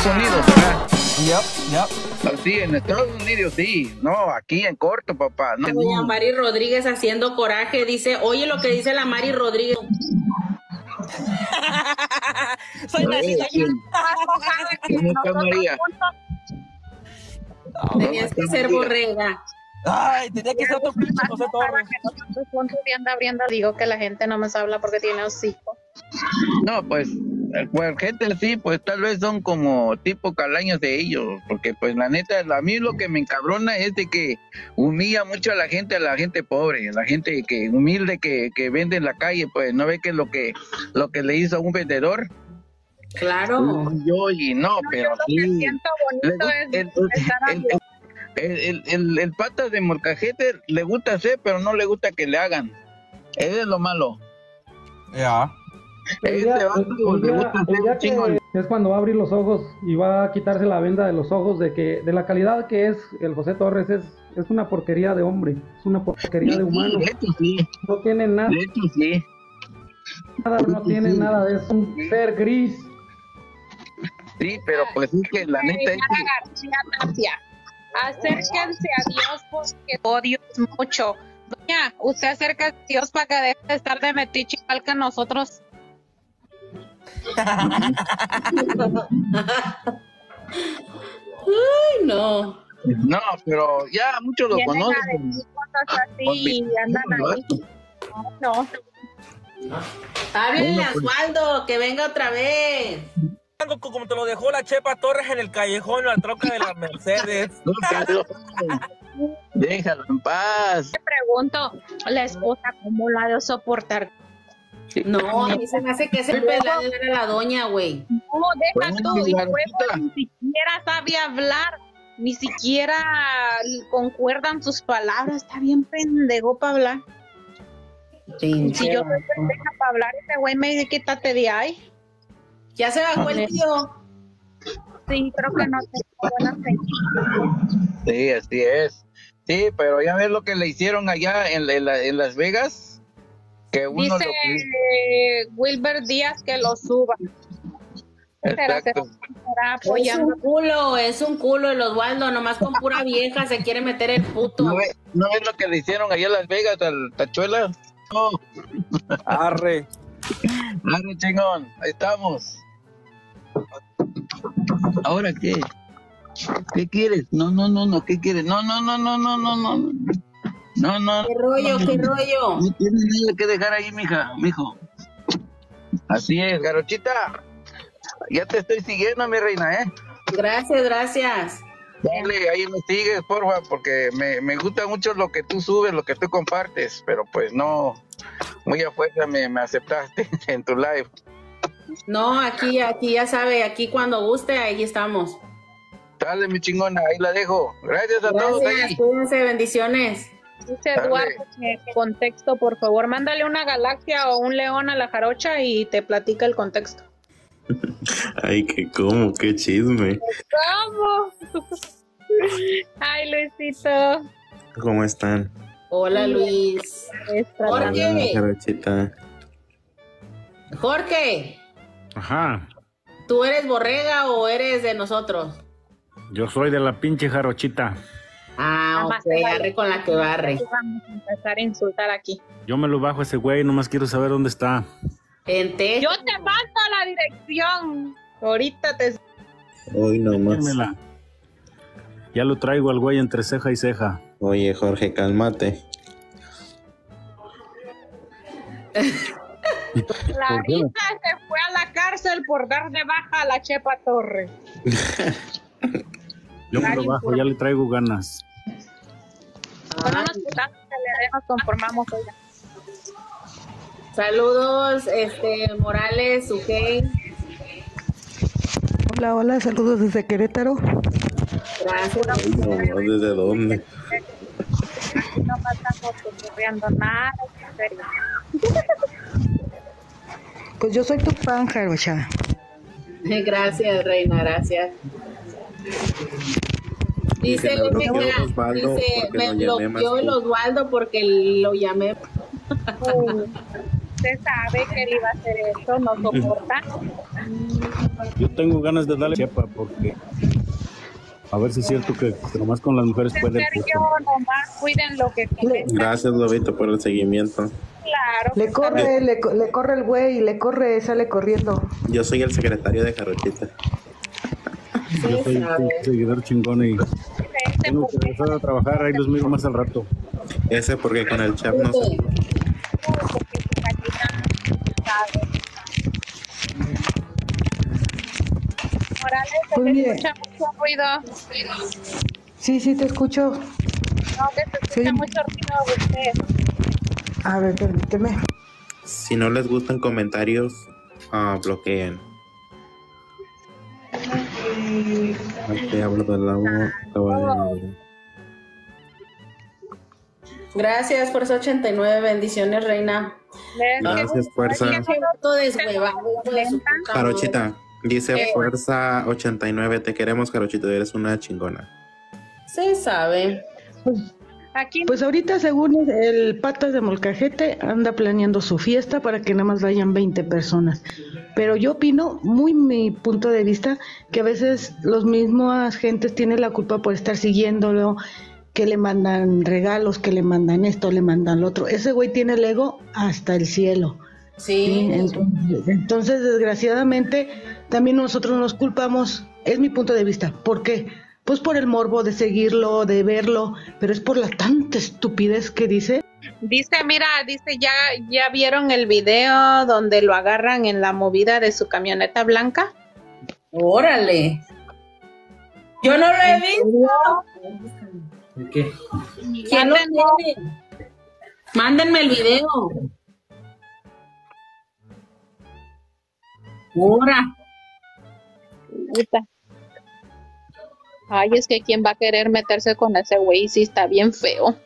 Unidos, ¿verdad? Yep. Sí, en Estados Unidos sí, no, aquí en corto, papá. No, Doña Mari Rodríguez haciendo coraje, dice, oye lo que dice la Mari Rodríguez. Soy nacida aquí. ¿Cómo está María? Tenías que ser borrega. Ay, tenía que ser tu pinche José Torres. Nosotros juntos y anda abriendo, digo que la gente no me habla porque tiene hocico. No, pues gente así, pues tal vez son como tipo calaños de ellos, porque pues la neta, a mí lo que me encabrona es de que humilla mucho a la gente pobre, a la gente que humilde que vende en la calle, pues no ve que lo que le hizo a un vendedor. Claro. Yo y no, pero lo sí. que siento bonito es estar hablando. El pata de molcajete le gusta hacer, pero no le gusta que le hagan. Eso es lo malo. Ya. Ese vato le gusta hacer un chingo. Es cuando va a abrir los ojos y va a quitarse la venda de los ojos de la calidad que es el José Torres. Es una porquería de hombre, es una porquería de humano. De hecho, sí. No tiene nada, De hecho, sí. no tiene nada, es un ser gris. Sí, pero pues es que la neta es que... García Tapia, acérquense a Dios porque odio mucho. Doña, usted acerca a Dios para que deje de estar de metiche igual que nosotros. Ay, no. No, pero ya muchos lo Vienen a conocen. decir cosas así y andan ahí. No. Háblenle a Osvaldo, que venga otra vez. Como te lo dejó la Chepa Torres en el callejón, la troca de la Mercedes. No, Pedro, déjalo en paz. Te pregunto, la esposa, ¿cómo la ha de soportar? No, a mí se me hace que es el pelado de la doña, güey. No, deja Bueno, tú, y la luego neta. ni siquiera sabe hablar, ni siquiera concuerdan sus palabras, está bien pendejo para hablar. Si yo soy pendeja para hablar, ese güey me dice quítate de ahí. Ya se bajó el tío. Sí, creo que no tengo buena señal. Sí, así es. Sí, pero ya ves lo que le hicieron allá en Las Vegas. Que uno Dice Wilber Díaz que lo suba. Exacto. Será apoyando. Es un culo el Osvaldo, nomás con pura vieja se quiere meter el puto. ¿No ves lo que le hicieron allá en Las Vegas al Tachuela? No. Arre. Arre, chingón. Ahí estamos. ¿Ahora qué? ¿Qué quieres? No, ¿qué quieres? No. ¿Qué rollo? No tienes nada que dejar ahí, mijo. Así es, Garochita. Ya te estoy siguiendo, mi reina, ¿eh? Gracias. Dale, ahí me sigues, porfa, porque me gusta mucho lo que tú subes, lo que tú compartes, pero pues no, muy a fuerza me aceptaste en tu live. No, aquí ya sabe, aquí cuando guste, ahí estamos. Dale, mi chingona, ahí la dejo. Gracias a todos ahí. Cuídense, bendiciones. Dice Dale. Eduardo que contexto, por favor, mándale una galaxia o un león a la jarocha y te platica el contexto. Ay, qué chisme. ¿Cómo? Ay, Luisito. ¿Cómo están? Hola, Luis. Jorge. Hola, Jarochita. Jorge, Ajá, ¿tú eres borrega o eres de nosotros? yo soy de la pinche Jarochita. Ah, Jamás ok, te vale. arre con la que barre. Vamos a empezar a insultar aquí. Yo me lo bajo a ese güey, nomás quiero saber dónde está. Gente. Yo te mando la dirección. Ahorita te... Hoy nomás. Démela. Ya lo traigo al güey entre ceja y ceja. Oye, Jorge, cálmate. Clarita se fue a la cárcel por dar de baja a la Chepa Torres. Yo me lo bajo, ya le traigo ganas. Con unos putazos que le dé nos conformamos hoy. Saludos, Morales, Ugey. Hola, saludos desde Querétaro. Gracias. No, ¿desde dónde? No estamos ocurriendo nada, en serio. Pues yo soy tu fan, Jarocha. Gracias, reina, gracias. Dice Que me Luis bloqueó Mejía, Osvaldo dice, porque me lo llamé bloqueó más el tú. Osvaldo porque lo llamé. Usted sabe que él iba a hacer eso, no soporta. Yo tengo ganas de darle chepa porque a ver si es cierto que nomás con las mujeres En puede el serio, puto. nomás cuiden lo que comen. Gracias, Lobito, por el seguimiento. Claro. Le corre, le corre el güey, le corre, sale corriendo. Yo soy el secretario de Jarochita. Yo soy un seguidor chingón y tengo que regresar a trabajar. Ahí los miro más al rato. Ese porque con el chat no se... Porque su gallina sabe. Morales, se Pues te mire. escucha mucho ruido. Sí, sí, te escucho. No, que se escucha Sí. mucho ruido de usted. A ver, permíteme. Si no les gustan comentarios, bloqueen. Aquí hablo del agua. Gracias por esos 89 bendiciones, reina. Gracias, fuerza. Todo deshuevado, hijo de su puta madre. Jarochita, dice fuerza 89. Te queremos, Jarochita. Eres una chingona. Se sabe. Aquí Pues ahorita, según el Patas de Molcajete, anda planeando su fiesta para que nada más vayan 20 personas. Pero yo opino, muy mi punto de vista, que a veces los mismos gentes tienen la culpa por estar siguiéndolo, que le mandan regalos, que le mandan esto, le mandan lo otro. Ese güey tiene el ego hasta el cielo. Sí. Entonces, desgraciadamente, también nosotros nos culpamos, es mi punto de vista. ¿Por qué? Pues por el morbo de seguirlo, de verlo, pero es por la tanta estupidez que dice. dice, mira, dice, ya vieron el video donde lo agarran en la movida de su camioneta blanca. Órale. Yo no lo he visto. ¿Qué? ¿Quién lo tiene? Mándenme el video. Ahora. Puta. Ay, es que quién va a querer meterse con ese güey si está bien feo.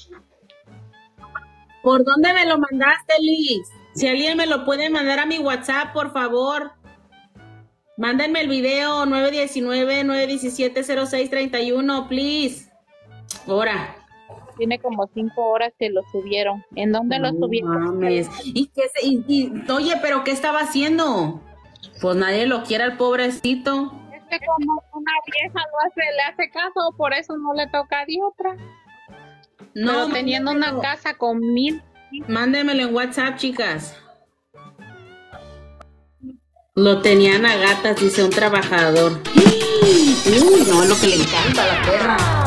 ¿Por dónde me lo mandaste, Liz? Si alguien me lo puede mandar a mi WhatsApp, por favor. Mándenme el video 919-917-0631, please. Ahora. Tiene como 5 horas que lo subieron. ¿En dónde lo subieron? Mames. Oye, ¿pero qué estaba haciendo? Pues nadie lo quiere al pobrecito. Es que como una vieja le hace caso, por eso no le toca de otra. No, pero teniendo una casa con 1000. Mándenmelo en WhatsApp, chicas. Lo tenían a gatas, dice un trabajador. Uy, no, lo que le encanta a la perra.